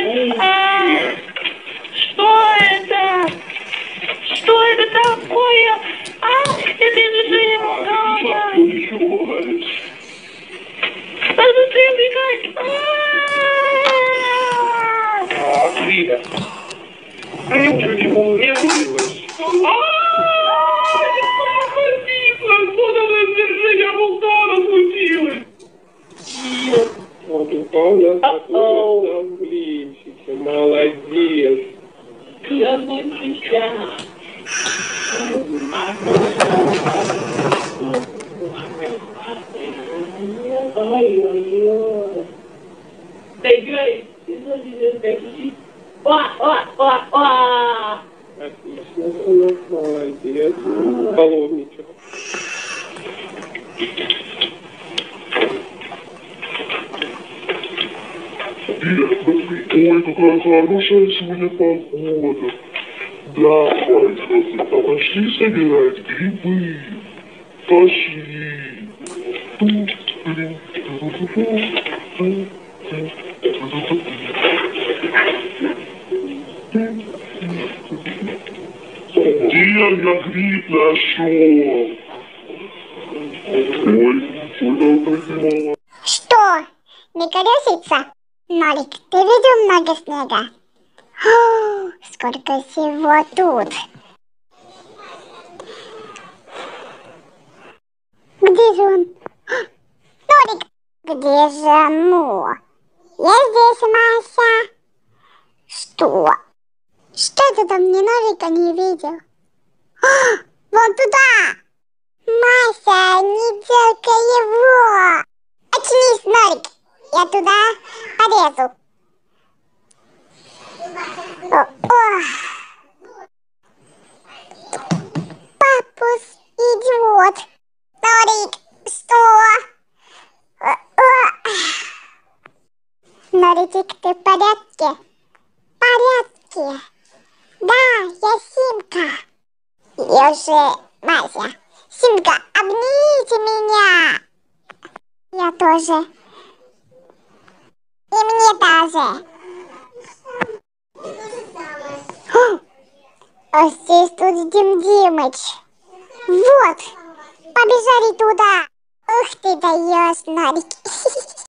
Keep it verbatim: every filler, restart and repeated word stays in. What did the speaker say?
А, что это? Что это такое? А, это из-за твоего гала. Посмотри, убегай. А, Фрида. Ничего не получилось. Вот упал, да, такой там блинчики. Молодец. Я мальчика. Ой-ой-ой. Доиграй. О-о-о-о. Отлично, сынок, молодец. Половничек. Ой, какая хорошая сегодня погода. Давай, пошли собирать грибы. Пошли. Где я гриб нашел? Ой, куда ты? Что? Не колесится? Нолик, ты видел много снега? О, сколько всего тут. Где же он? Нолик, где же ну? Я здесь, Мася. Что? Что ты там ни Нолика не видел? О, вон туда. Мася, не дергай его. Очнись, Нолик. Я туда полезу. О, о. Папус, идиот. Норик, что? О, о. Норичек, ты в порядке? В порядке. Да, я Симка. Я уже Мася. Симка, обнимите меня. Я тоже. И мне тоже. А здесь тут Дим Димыч. Вот. Побежали туда. Ух ты даешь, Норик.